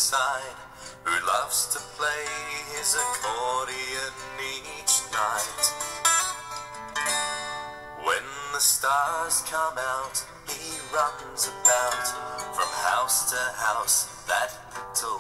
hillside, who loves to play his accordion each night. When the stars come out, he runs about from house to house, that little